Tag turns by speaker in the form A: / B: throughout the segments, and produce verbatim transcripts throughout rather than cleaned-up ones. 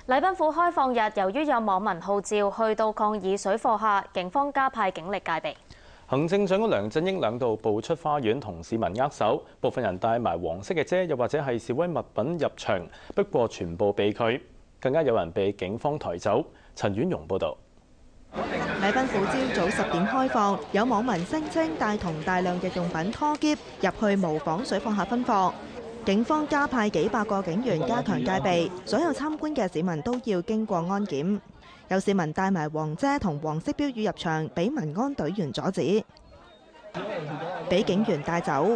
A: 禮賓府開放日，由於有網民號召去到抗議水貨客，警方加派警力戒備。
B: 行政長官梁振英兩度步出花園同市民握手，部分人帶埋黃色嘅遮，又或者係示威物品入場，不過全部被拒，更加有人被警方抬走。陳婉容報導。
C: 禮賓府朝早十點開放，有網民聲稱帶同大量日用品拖篋入去模仿水貨客分貨。警方加派幾百個警員加強戒備，所有參觀嘅市民都要經過安檢。有市民帶埋黃遮同黃色標語入場，俾民安隊員阻止，俾警員帶走。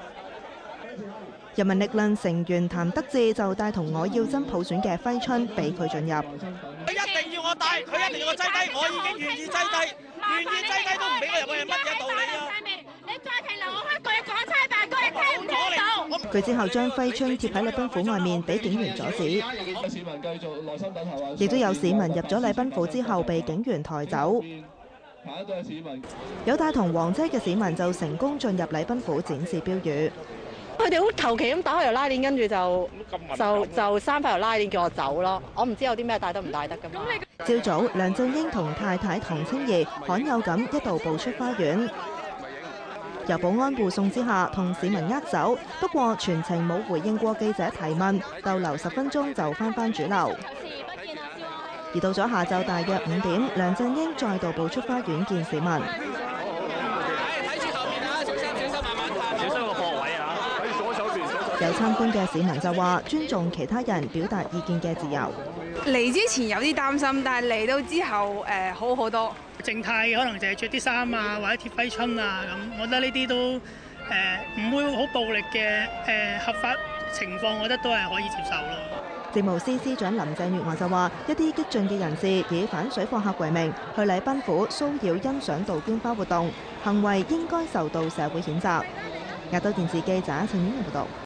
C: 人民力量成員譚德志就帶同我要真普選嘅揮春俾佢進入。
D: 佢一定要我帶，佢一定要我擠低，我已經願意擠低，願意擠低都唔俾我入去，係乜嘢道理啊？
E: 你再停留，我開句講差辦句，你聽唔聽到？
C: 佢之後將揮春貼喺禮賓府外面，俾警員阻止。
F: 市民繼續耐心等候啊！
C: 亦都有市民入咗禮賓府之後被警員抬走。
F: 下一個市民
C: 有帶同黃遮嘅市民就成功進入禮賓府展示標語。
G: 佢哋好求其咁打開條拉鏈，跟住就就就閂翻條拉鏈叫我走咯。我唔知有啲咩帶得唔帶得㗎嘛。
C: 朝早，梁振英同太太唐青儀罕有咁一度步出花園，由保安護送之下同市民握手，不過全程冇回應過記者提問，逗留十分鐘就翻返主樓。而到咗下晝大約五點，梁振英再度步出花園見市民。有參觀嘅市民就話尊重其他人表達意見嘅自由。
H: 嚟之前有啲擔心，但係嚟到之後誒、呃、好好多。
I: 靜態可能就係着啲衫啊，或者貼揮春啊咁，我覺得呢啲都誒唔、呃、會好暴力嘅誒、呃、合法情況，我覺得都係可以接受咯。
C: 政務司司長林鄭月娥就話：一啲激進嘅人士以反水貨客為名去禮賓府騷擾欣賞杜鵑花活動，行為應該受到社會譴責。亞洲電視記者陳婉容報道。